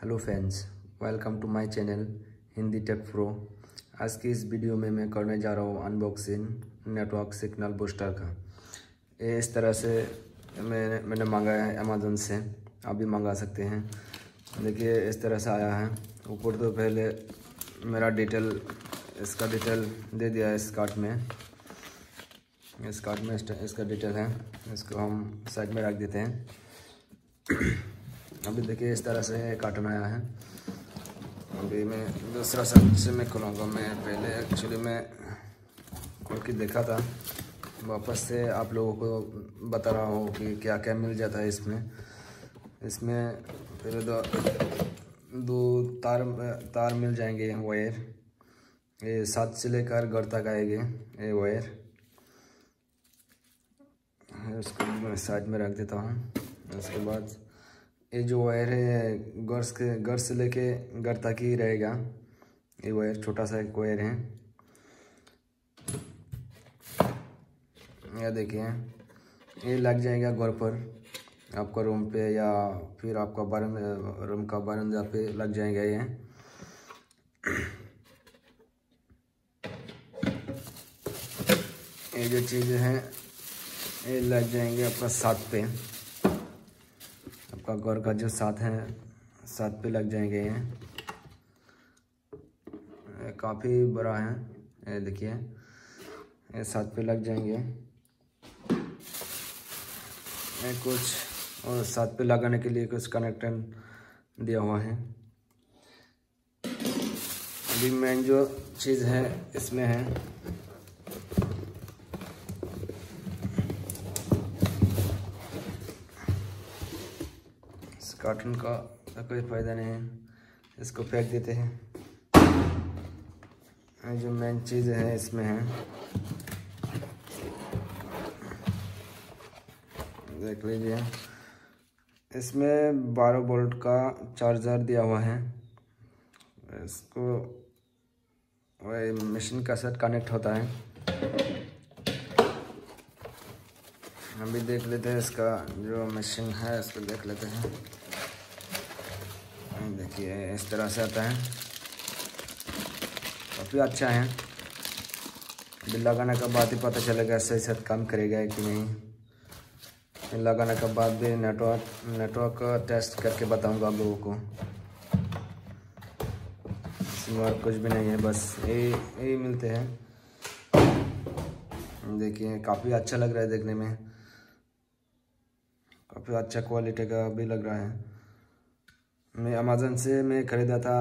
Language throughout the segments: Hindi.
Hello friends, welcome to my channel Hindi tech pro. आज की इस वीडियो में मैं करने जा रहा हूँ अनबॉक्सिंग नेटवर्क सिग्नल बूस्टर का। ये इस तरह से मैंने मंगाया है अमेज़न से, आप भी मंगा सकते हैं। देखिए इस तरह से आया है। ऊपर तो पहले मेरा इसका डिटेल दे दिया है इस कार्ड में। इस कार्ड में इसका डिटेल है, इसको हम साइड में रख देते हैं। अभी देखिए इस तरह से कार्टन आया है। अभी मैं दूसरा साइड से मैं खोलूँगा। मैं पहले एक्चुअली मैं खोल के देखा था, वापस से आप लोगों को बता रहा हूँ कि क्या क्या मिल जाता है इसमें पहले दो तार मिल जाएंगे, वायर। ये 7 से लेकर घर तक आएंगे ये वायर। उसको मैं साइड में रख देता हूँ। उसके बाद ये जो वायर है घर से लेके घर तक ही रहेगा। ये वायर छोटा सा एक वायर है। यह देखिए, ये लग जाएगा घर पर, आपका रूम पे या फिर आपका रूम का बरामदा पे लग जाएगा ये। ये जो चीज़ है ये लग जाएंगे आपका छत पे। आपका घर का जो छत है, छत पे लग जाएंगे ये। काफ़ी बड़ा है, ये देखिए ये छत पे लग जाएंगे। ये कुछ और छत पे लगाने के लिए कुछ कनेक्टर दिया हुआ है। अभी मेन जो चीज़ है इसमें है कार्टून का कोई फ़ायदा नहीं है, इसको फेंक देते हैं। जो मेन चीज़ है इसमें है, देख लीजिए। इसमें 12 वोल्ट का चार्जर दिया हुआ है। इसको वही मशीन का साथ कनेक्ट होता है। अभी देख लेते हैं इसका जो मशीन है, इसको देख लेते हैं। देखिए इस तरह से आता है, काफ़ी अच्छा है। बिल लगाने के बाद ही पता चलेगा सही से काम करेगा कि नहीं। लगाने के बाद भी नेटवर्क टेस्ट करके बताऊंगा आप लोगों को। इसमें और कुछ भी नहीं है, बस यही मिलते हैं। देखिए काफ़ी अच्छा लग रहा है देखने में, काफ़ी अच्छा क्वालिटी का भी लग रहा है। मैं अमेज़न से मैं ख़रीदा था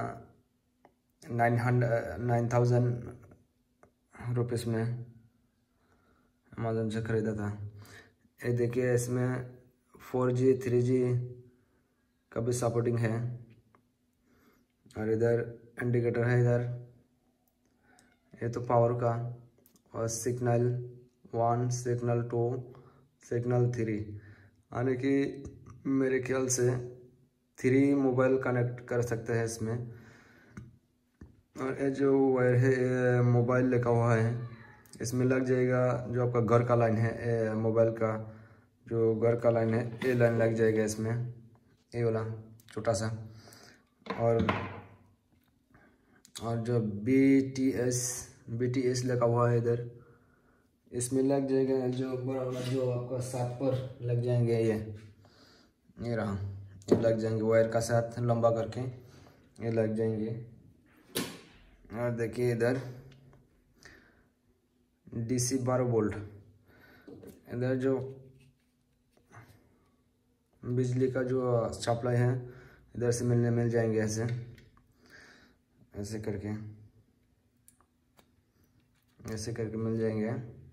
9,000 रुपीज़ में अमेज़न से ख़रीदा था। ये देखिए इसमें 4G 3G का भी सपोर्टिंग है। और इधर इंडिकेटर है, इधर ये तो पावर का। और सिग्नल 1, सिग्नल 2, सिग्नल 3, यानी कि मेरे ख्याल से 3 मोबाइल कनेक्ट कर सकते हैं इसमें। और ये जो वायर है मोबाइल लिखा हुआ है, इसमें लग जाएगा जो आपका घर का लाइन है, मोबाइल का जो घर का लाइन है, ये लाइन लग जाएगा इसमें, ये वाला छोटा सा। और जो BTS लिखा हुआ है इधर, इसमें लग जाएगा जो बड़ा वाला जो आपका साथ पर लग जाएंगे। ये रहा, ये लग जाएंगे वायर का साथ लंबा करके, ये लग जाएंगे। और देखिए इधर DC 12 वोल्ट, इधर जो बिजली का जो सप्लाई है इधर से मिल जाएंगे, ऐसे करके मिल जाएंगे।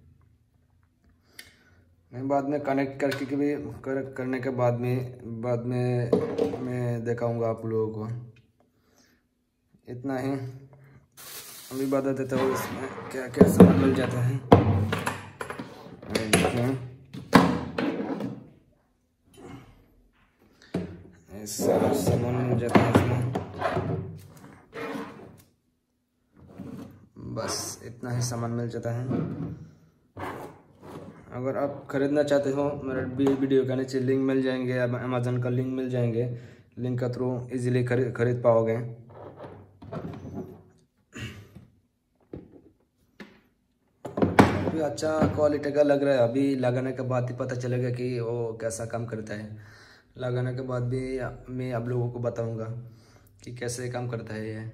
बाद में कनेक्ट करके भी करने के बाद में मैं दिखाऊंगा आप लोगों को। इतना ही अभी बता देता हूँ इसमें क्या क्या सामान मिल जाता है। सारा सामान मिल जाता है इसमें, बस इतना ही सामान मिल जाता है। अगर आप ख़रीदना चाहते हो, मेरा वीडियो का नीचे लिंक मिल जाएंगे, अमेज़न का लिंक मिल जाएंगे। लिंक के थ्रू इजीली खरीद पाओगे। अभी अच्छा क्वालिटी का लग रहा है, अभी लगाने के बाद ही पता चलेगा कि वो कैसा काम करता है। लगाने के बाद भी मैं आप लोगों को बताऊंगा कि कैसे काम करता है ये।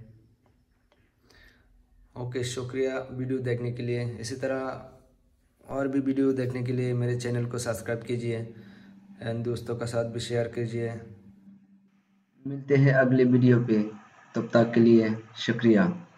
ओके, शुक्रिया वीडियो देखने के लिए। इसी तरह और भी वीडियो देखने के लिए मेरे चैनल को सब्सक्राइब कीजिए एंड दोस्तों के साथ भी शेयर कीजिए। मिलते हैं अगले वीडियो पे, तब तक के लिए शुक्रिया।